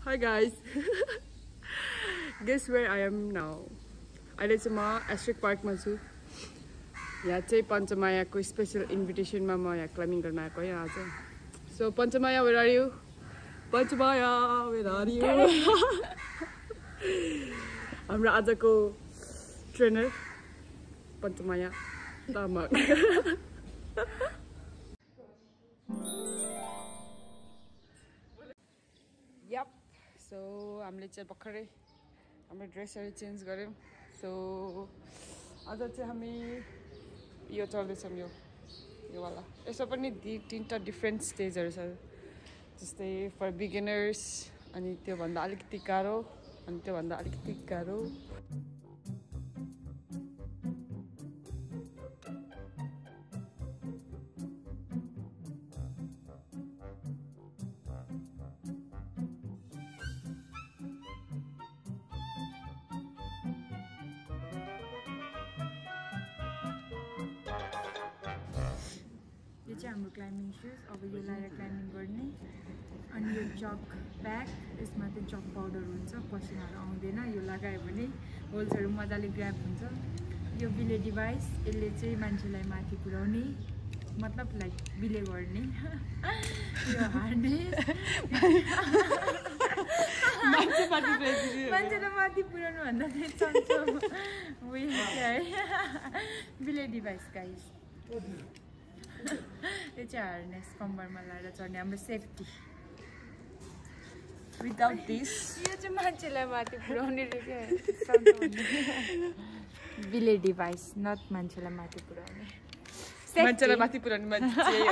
Hi guys. Guess where I am now? अहिले चाहिँ म एस्ट्रिक पार्कमा छु। यहाँ चाहिँ पञ्चमायाको स्पेशल इन्भिटेसनमा म यहाँ क्लाइम्बिङ गर्न आएको है आज। So Panchamaya, where are you? Panchamaya, where are you? हाम्रो आजको trainer Panchamaya Tamang. Yep. So हामीले चाहिँ भर्खरै हाम्रो ड्रेसहरु चेन्ज गर्यौं। So आज चाहिँ हामी यो चल्दैछौं यो वाला। यसो पनि तीनटा डिफरेन्ट स्टेजहरु छ। जस्तै फर बिगिनर्स अनि त्यो भन्दा अलिकति गाह्रो अनि त्यो भन्दा अलिकति गाह्रो। यो चाहिँ हाम्रो क्लाइम्बिङ शूज। अब यो लाएर क्लाइम्बिङ गर्ने। अनि यो चक ब्याग, यसमा चाहिँ चक पाउडर हुन्छ, पसिनाहरू आउँदैन। यो लगायो भने होल्सहरू मजाले ग्र्याब हुन्छ। यो बिले डिभाइस, यसले चाहिँ मान्छेलाई माथि पुर्याउने, मतलब लाइक बिले गर्ने। यो हार्नेस मान्छेलाई माथि पुर्याउनु भन्दा चाहिँ चल्छ उयो है। बिले डिभाइस गाइस। यो चाहिँ हार्नेस कम्मरमा लगाएर चढ्ने हाम्रो सेफ्टी। Without this, यो चाहिँ मान्छेलाई माथि पुर्याउने बिले डिभाइस, नट मान्छेलाई माथि पुर्याउने। मान्छेलाई माथि पुर्याउने मान्छे हो।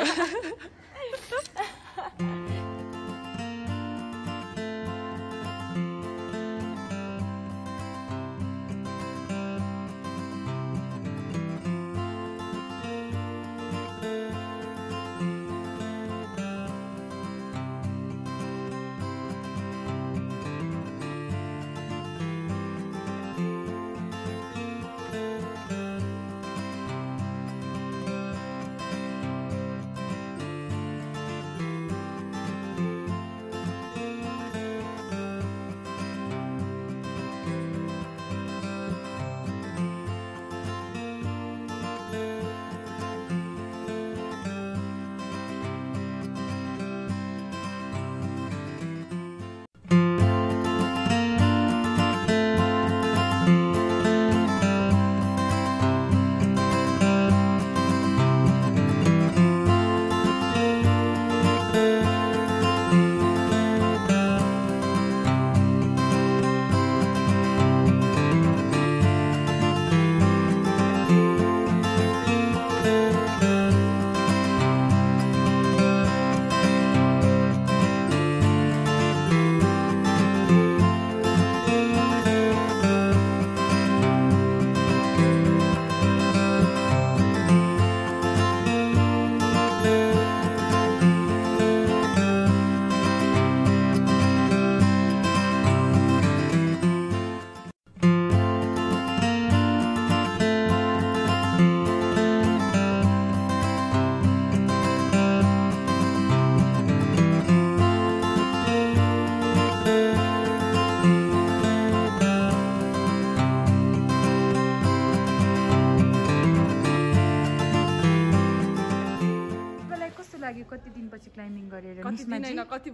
कति दिनपछि क्लाइम्बिङ गरेर कति दिन हैन कति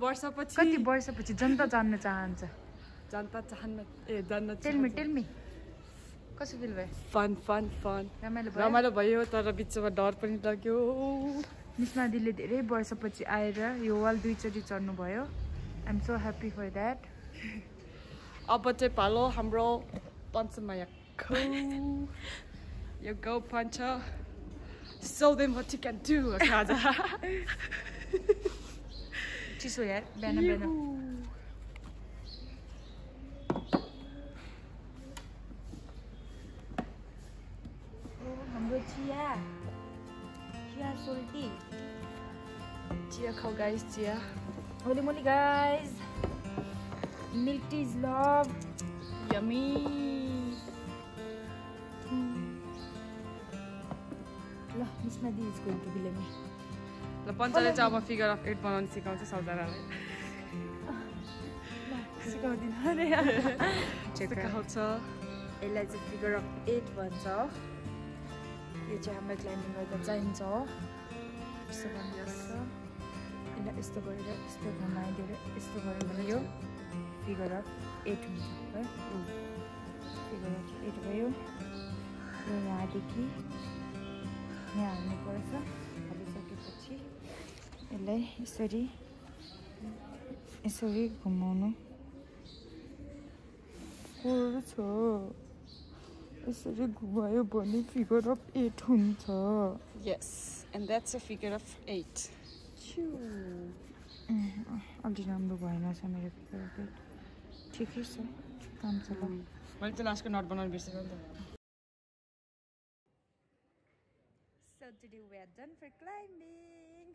वर्षपछि जनता जान्न चाहन्छ। जनता जान्न टेल मी कसो फिल भयो? फन रमाइलो भयो तर बिचमा डर पनि लाग्यो। मिसमा दिदीले धेरै वर्षपछि आएर यो वाल दुईचोटि चढ्नु भयो। I am so happy for that. अब चाहिँ पालो हाम्रो पञ्चमाया खो। यो गो पञ्च। Show them what you can do, Akaza. चिसो यार बिहान हाम्रो चिया सोल्टी चिया खाऊ गाइस चिया। Holy moly guys. Milk tea is love. Yummy. Miss Madi is going to be me. ल पञ्चले चाहिँ अब फिगर अफ 8 बनाउन सिकाउँछ सौदारालाई। सिकाउँदिन अरे सिकाउँछ यसलाई चाहिँ फिगर अफ 8 भन्छ यो चाहिँ हाम्रो क्लाइम्बिङ गर्दा चाहिन्छ यस्तो गर्नुपर्छ यसलाई यस्तो गरेर यस्तो घुमाइदिएर यस्तो गऱ्यो भने यो फिगर अफ 8 हुन्छ है फिगर अफ 8 भयो र यहाँदेखि यहाँ हाल्नुपर्छ हालिसकेपछि यसलाई यसरी घुमाउनु पर्छ यसरी घुमायो भने फिगर अफ 8 हुन्छ Yes, and that's a figure of 8. अलि राम्रो भएन छ मेरो फिगर अफ 8 ठिकै छ काम छ ल मैले चाहिँ लास्टको नट बनाउनु बिर्सेको नि त So today we are done for climbing.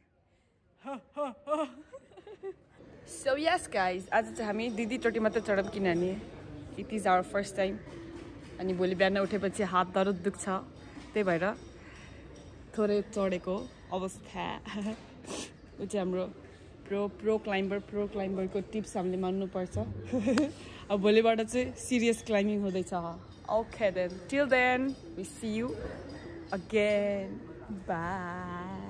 So yes guys, आज चाहिँ हामी दिदी चोटि मात्र चढौँ किनभने it is our first time अनि भोलि बिहान उठेपछि हात दर्द दुख्छ त्यही भएर थोरै चढेको अवस्था ऊ चाहिँ हाम्रो प्रो क्लाइम्बरको टिप्स हामीले मान्नुपर्छ अब भोलिबाट चाहिँ सिरियस क्लाइम्बिङ हुँदैछ okay then till then we see you again by